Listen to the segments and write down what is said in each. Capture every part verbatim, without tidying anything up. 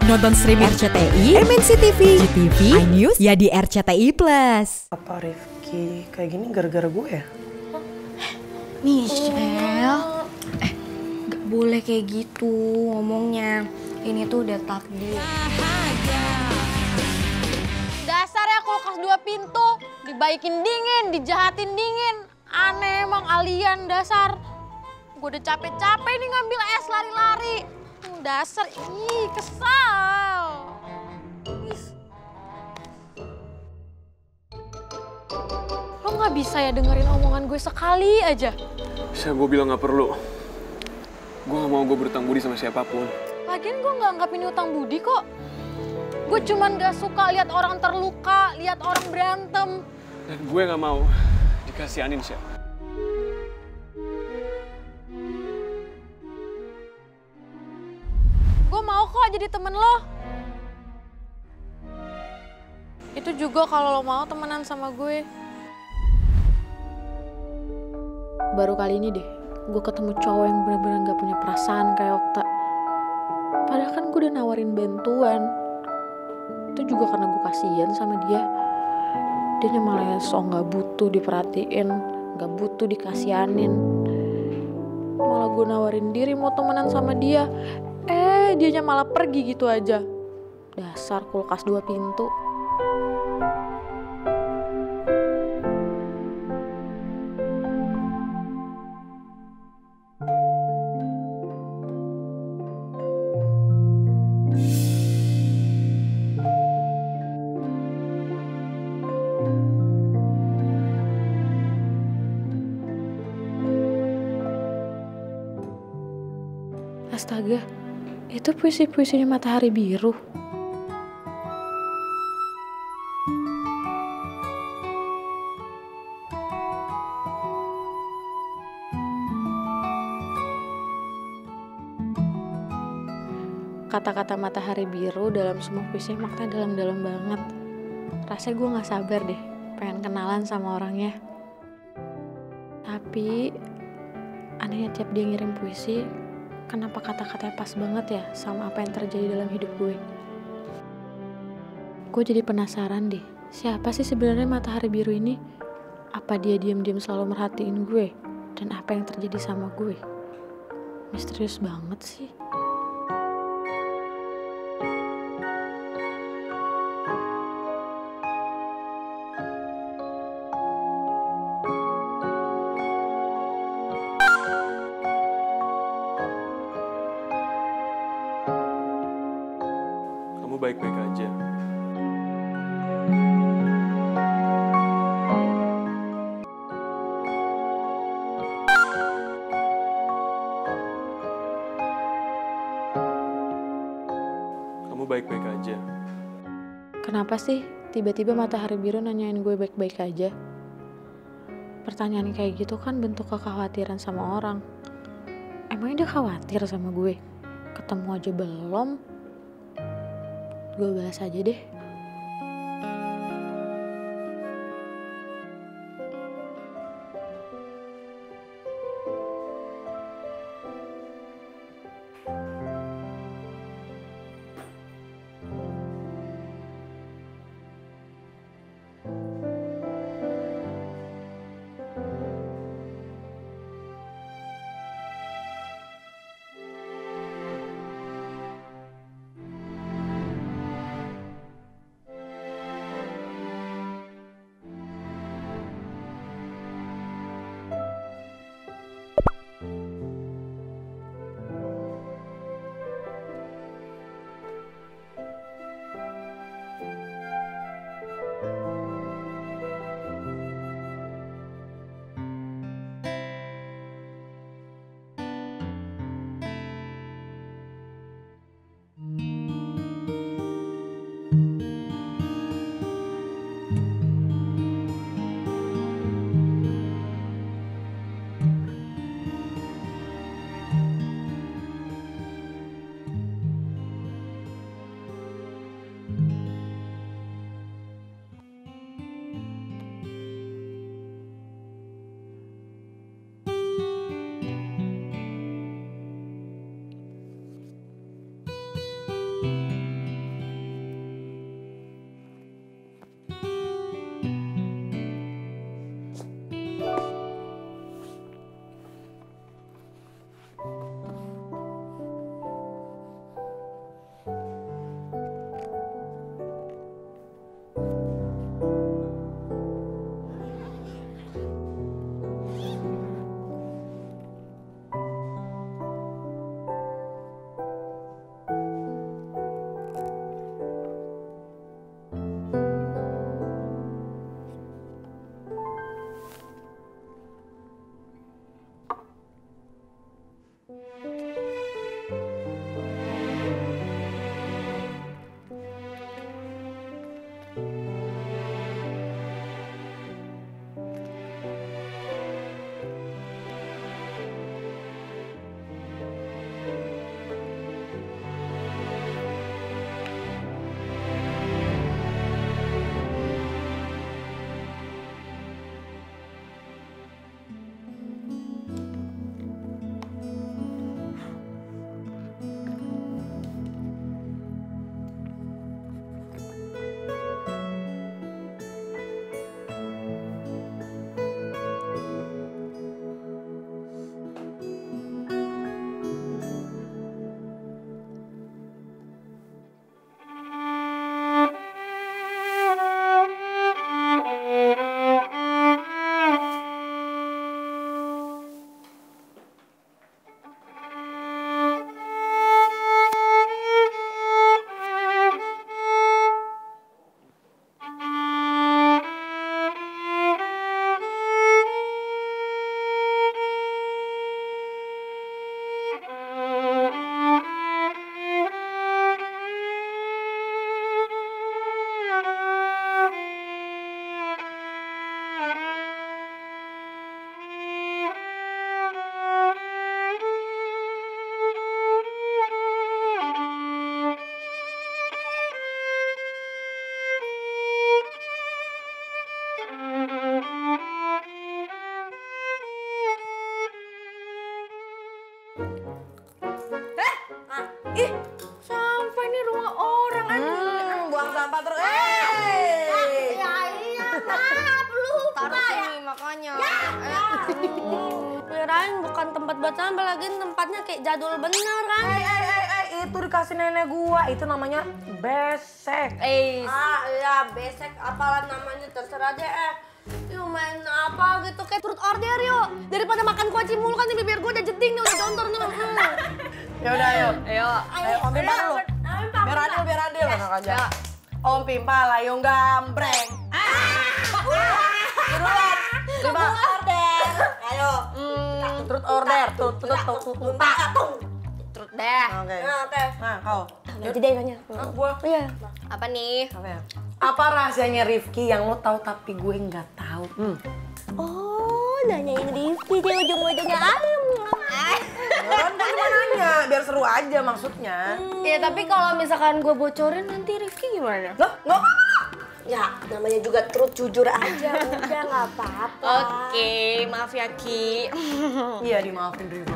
Nonton streaming R C T I, M N C T V, G T V, iNews, ya di R C T I Plus. Apa Rifki kayak gini gara-gara gue ya? Michelle, eh gak boleh kayak gitu ngomongnya. Ini tuh udah takdir. Dasarnya kulkas dua pintu, dibaikin dingin, dijahatin dingin. Aneh emang alien dasar. Gue udah capek-capek nih ngambil es lari-lari. Dasar, ih kesal. Ih. Lo gak bisa ya dengerin omongan gue sekali aja? Saya gue bilang gak perlu. Gue gak mau gue berutang budi sama siapapun. Lagian gue gak anggap ini utang budi kok. Gue cuman gak suka lihat orang terluka, lihat orang berantem. Dan gue gak mau dikasihanin siapa. Gue mau kok jadi temen lo. Itu juga kalau lo mau temenan sama gue. Baru kali ini deh, gue ketemu cowok yang bener-bener gak punya perasaan kayak Okta. Padahal kan gue udah nawarin bantuan. Itu juga karena gue kasihan sama dia. Dia malah sok gak butuh diperhatiin, gak butuh dikasihanin. Malah gue nawarin diri mau temenan sama dia. Eh, dianya malah pergi gitu aja. Dasar kulkas dua pintu. Astaga, itu puisi-puisinya Matahari Biru. Kata-kata Matahari Biru dalam semua puisi maknanya dalam-dalam banget. Rasanya gue gak sabar deh, pengen kenalan sama orangnya. Tapi, anehnya tiap dia ngirim puisi, kenapa kata-katanya pas banget ya sama apa yang terjadi dalam hidup gue. Gue jadi penasaran deh, siapa sih sebenarnya Matahari Biru ini? Apa dia diam-diam selalu merhatiin gue? Dan apa yang terjadi sama gue? Misterius banget sih. Kamu baik-baik aja. Kamu baik-baik aja. Kenapa sih tiba-tiba Matahari Biru nanyain gue baik-baik aja? Pertanyaan kayak gitu kan bentuk kekhawatiran sama orang. Emangnya dia khawatir sama gue? Ketemu aja belum? Gue balas aja deh. ini rumah orang anjing. Hmm, buang sampah terus. Eh. Ya iya, maaf lupa. Taruh sini makanya. Ya, ya. Kirain bukan tempat buat sampah, lagi tempatnya kayak jadul bener kan. Eh, eh, eh, eh, itu dikasih nenek gua, itu namanya besek. Eh, ah iya besek apalah namanya terserah deh. Eh. Yuk main apa gitu kayak turut order yuk. Daripada makan kuaci mulu kan nih bibir gua udah jeding nih, udah jontor nih. Ya udah ayo. Ayo. Ayo Om Pimpal dulu. Biar adil, biar adil. Enak aja. Om Pimpal, ayo gambreng. Duluan. Coba order. Ayo. Turut order. Turut, turut, turut, turut. Turut deh. Oke. Oke. Nah, kau. Nanti deh nanya. Gua. Iya. Apa nih? Apa ya? Apa rahasianya Rifki yang lo tahu tapi gue nggak tahu? Hmm. Oh, nanyain Rifki dia ujung-ujungnya ayam. Ya kan gue cuma nanya, biar seru aja maksudnya. Ya tapi kalau misalkan gue bocorin nanti Rifki gimana? Loh, nggak apa-apa. Ya, namanya juga truth jujur aja, udah nggak apa-apa. Oke, maaf ya Ki. Iya, dimaafin Rifa.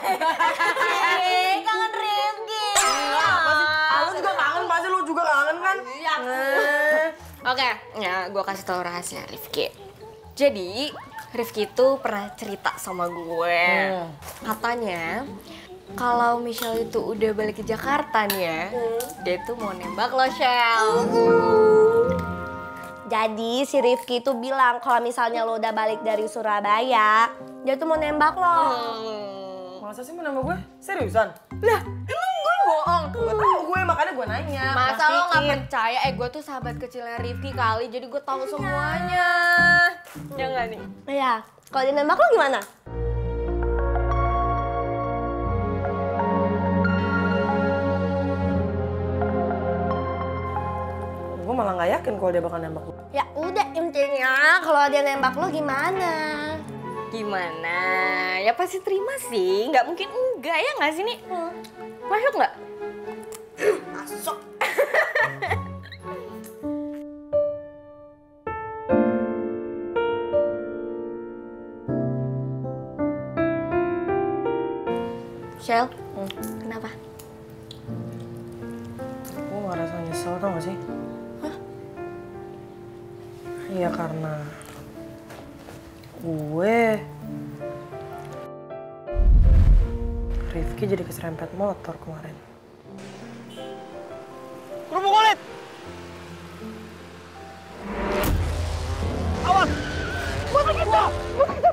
Hei, kangen Rifki. Enggak, pasti. Ah, lu juga kangen, pasti lu juga kangen kan? Iya. Oke, ya gue kasih tau rahasia Rifki. Jadi, Rifki itu pernah cerita sama gue. Hmm. Katanya, kalau Michelle itu udah balik ke Jakarta nih ya, hmm. dia tuh mau nembak lo, Shell. Hmm. Jadi si Rifki itu bilang kalau misalnya lo udah balik dari Surabaya, dia tuh mau nembak lo. Hmm. Masa sih mau nembak gue? Seriusan? Lah, emang gue bohong? Gak tau gue, makanya gue nanya. Masa lo gak percaya? Eh, gue tuh sahabat kecilnya Rifki kali, jadi gue tahu semuanya. Ya nggak nih? Iya. Kalau dia nembak lo gimana? Gue malah nggak yakin kalau dia bakal nembak gue. Ya udah, intinya kalau dia nembak lo gimana? Gimana? Ya pasti terima sih, nggak mungkin enggak ya nggak sih nih? Hmm. Masuk nggak? Masuk. Shell, hmm. kenapa? Gue ngerasa nyesel tau gak sih? Hah? Iya karena gue Rifki jadi keserempet motor kemarin. Kerupuk kulit! Awas! Motor kita! Motor kita!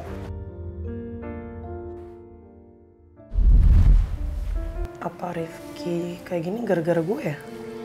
Apa Rifki kayak gini gara-gara gue ya?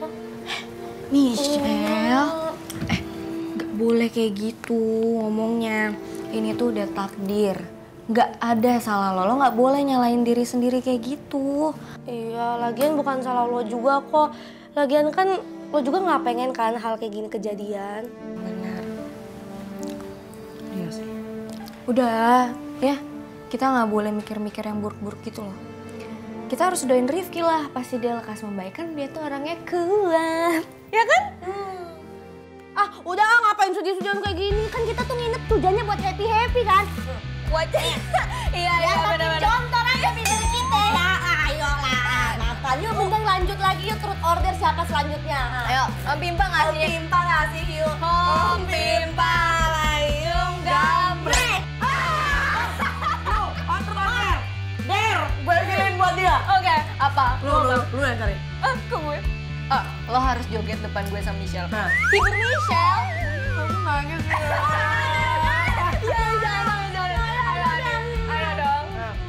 Michelle, eh gak boleh kayak gitu ngomongnya. Ini tuh udah takdir. Gak ada salah lo, lo gak boleh nyalain diri sendiri kayak gitu. Iya, lagian bukan salah lo juga kok. Lagian kan lo juga gak pengen kan hal kayak gini kejadian. Benar. Iya sih. Udah, ya kita gak boleh mikir-mikir yang buruk-buruk gitu loh. Kita harus doain Rifki lah, pasti dia lekas membaik kan dia tuh orangnya kuat. Ya kan? Hmm. Ah, udah ah, ngapain sedih-sedihan kayak gini? Kan kita tuh nginep tujuannya buat happy-happy kan? Buat iya, iya, benar-benar. Contoh aja bibir kita ya. Ayolah. Makan yuk, bentang lanjut lagi yuk, turut order siapa selanjutnya. Ayo, Om Pimpa ngasih. Om Pimpa ngasih yuk. Om Pimpa layung gambreng. Lu, order order. Der, gue pilihin buat dia. Oke, apa? Lu, lu, lu yang cari. Ah, ke gue? Ah, lo harus joget depan gue sama Michelle. Nah. Hibur Michelle. Aku nangis ya. Ya, jangan, jangan. Ayo, ayo, ayo dong.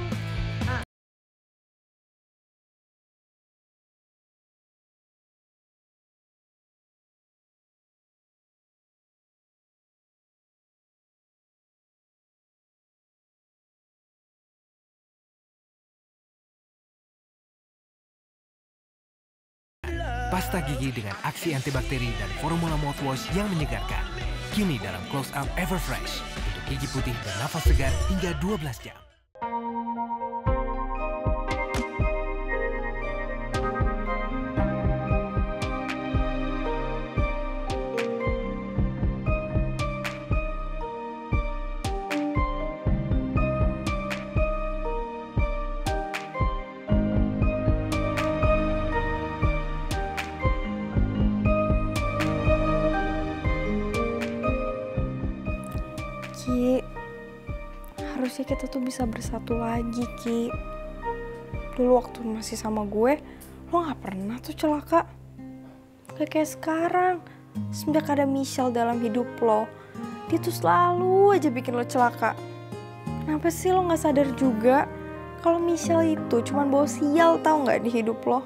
Pasta gigi dengan aksi antibakteri dan formula mouthwash yang menyegarkan. Kini dalam Close Up Everfresh untuk gigi putih bernafas segar hingga dua belas jam. harusnya kita tuh bisa bersatu lagi, Ki. Dulu waktu masih sama gue, lo gak pernah tuh celaka. Gak kayak sekarang. Semenjak ada Michelle dalam hidup lo, dia tuh selalu aja bikin lo celaka. Kenapa sih lo gak sadar juga kalau Michelle itu cuman bawa sial tau gak di hidup lo?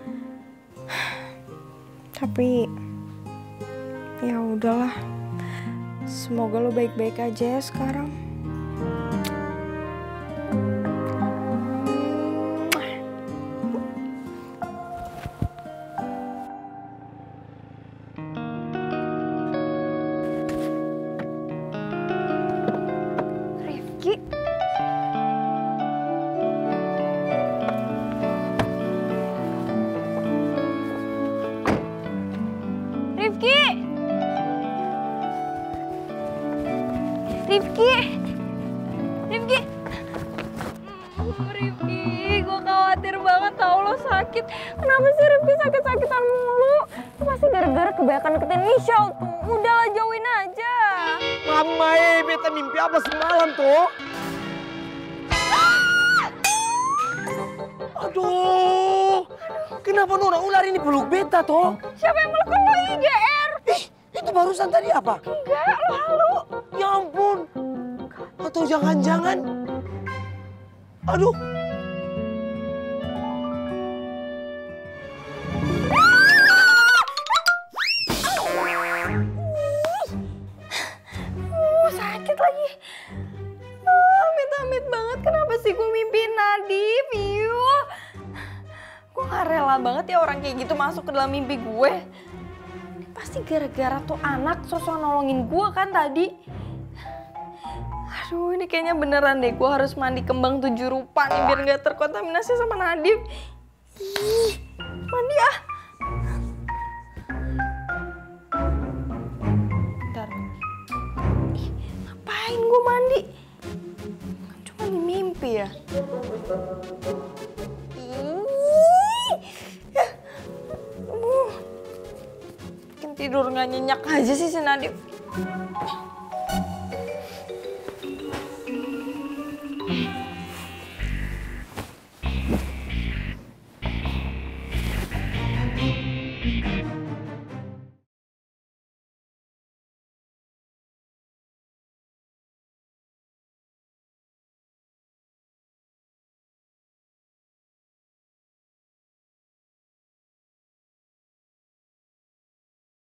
Tapi ya udahlah. Semoga lo baik-baik aja ya sekarang. Rifki. Rifki! Rifki! Rifki! Rifki, gue khawatir banget tau lo sakit. Kenapa sih Rifki sakit-sakitan mulu? Itu pasti gara-gara kebanyakan deketin Michelle tuh. Udahlah jauhin aja. Mama, eh, beta mimpi apa semalam tuh? Aduh, kenapa Nona ular ini peluk beta toh? Siapa yang melakukan lo I G R? Ih, itu barusan tadi apa? Enggak, lalu. Ya ampun. Atau jangan-jangan... Aduh. Uh, sakit lagi. Uh, amit-amit banget. Kenapa sih gue mimpiin Nadif? Yuh. Gue gak rela banget ya orang kayak gitu masuk ke dalam mimpi gue. Ini pasti gara-gara tuh anak sosok nolongin gue kan tadi. Aduh, ini kayaknya beneran deh. Gue harus mandi kembang tujuh rupa nih biar gak terkontaminasi sama Nadif. Ih, mandi ah. Bentar. Ih, ngapain gue mandi? Kan cuma di mimpi ya. Ih, ya. Uh. Bikin tidur gak nyenyak aja sih si Nadif.